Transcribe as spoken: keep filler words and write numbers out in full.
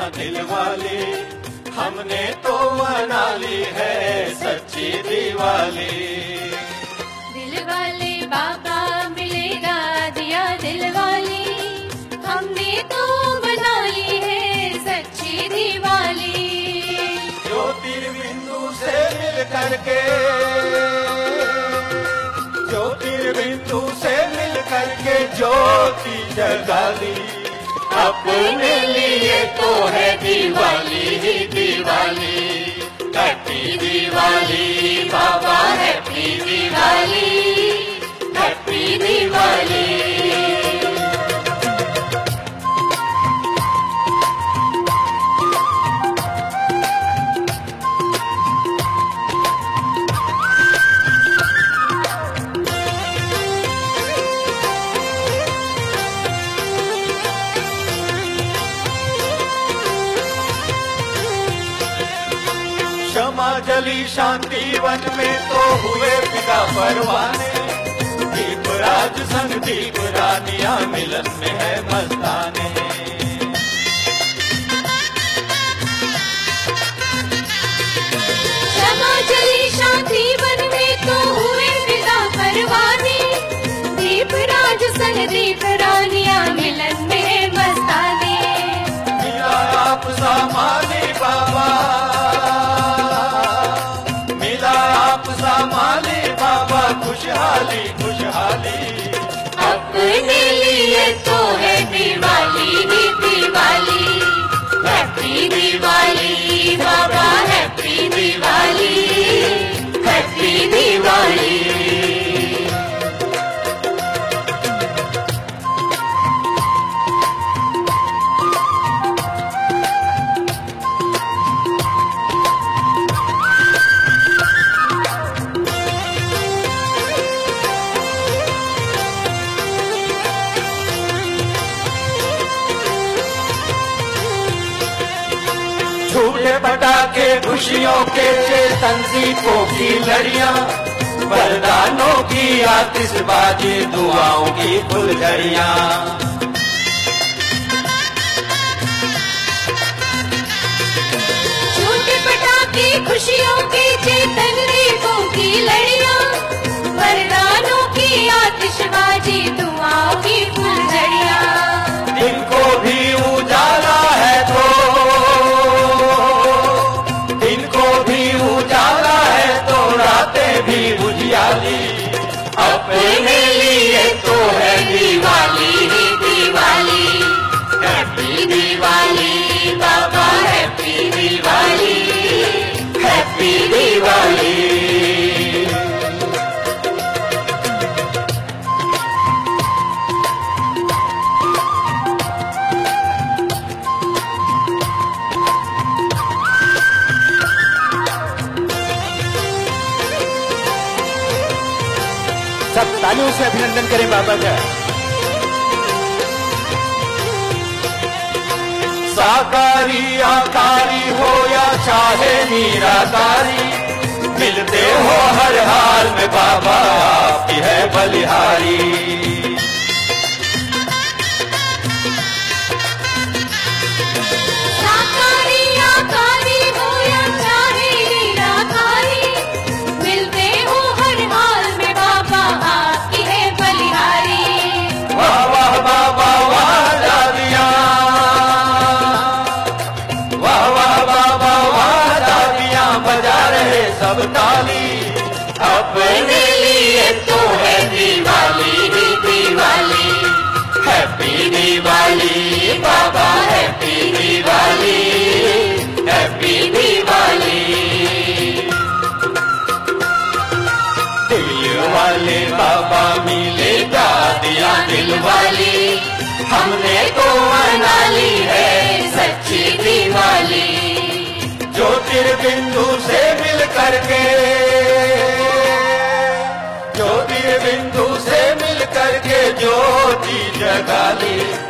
दिलवाली, हमने तो मना ली है सच्ची दिवाली। दिलवाले बाबा मिलेगा दिया दिलवाली, हमने तो मना ली है सच्ची दिवाली। ज्योतिर्बिंदु से मिल करके, ज्योतिर्बिंदु से मिल करके ज्योति जगा दी, अपने लिए तो है दिवाली ही दिवाली। हैप्पी दिवाली बाबा, हैप्पी दिवाली, हैप्पी दिवाली। क्षमा जली शांतिवन में तो हुए पिता परवाने, दीपराज संग दीप रानिया मिलन में है मस्ताने। क्षमा जली शांतिवन में तो हुए पिता परवाने, दीपराज संग दीप रानिया मिलन में है मस्ताने। मिला आप सामाने बाबा, माले बाबा खुशहाली खुशहाली, अपने लिए तो है दिवाली ही दिवाली। हैप्पी दिवाली बाबा, हैप्पी दिवाली, हैप्पी दिवाली। झूले पटाखे खुशियों के चेतन दीपों की लड़ियां, वरदानों की आतिशबाजी दुआओं की फुलझड़ियां। झूले पटाखे खुशियों के चेतन दीपों की लड़ियां, वरदानों की आतिशबाजी दुआओं की फुलझड़ियां। दिन को भी उजाला है तो, उजाला है तो रातें भी उजियाली, अपने लिए तो है दिवाली ही दिवाली। हैप्पी दिवाली बाबा, हैप्पी दिवाली, हैप्पी दिवाली। सब तालियों से अभिनंदन करें बाबा का। साकारी आकारी हो या चाहे निराकारी, मिलते हो हर हाल में बाबा आपकी है बलिहारी। साकारी आकारी हो या चाहे निराकारी, मिलते हो हर हाल में बाबा आपकी है बलिहारी। वाह वाह बाबा वाह दादियाँ, वाह वाह बाबा वाह दादियाँ, बजा रहे सब ताली, अपने लिए तो है दिवाली ही दिवाली। हैप्पी दिवाली बाबा, हैप्पी दिवाली, हैप्पी दिवाली। दिल वाले बाबा मिलेगा दिया दिलवाली, हमने तो मना ली है सच्ची दिवाली। ज्योतिर्बिंदु से मिल करके, ज्योतिर्बिंदु से मिल करके ज्योति जगा ली,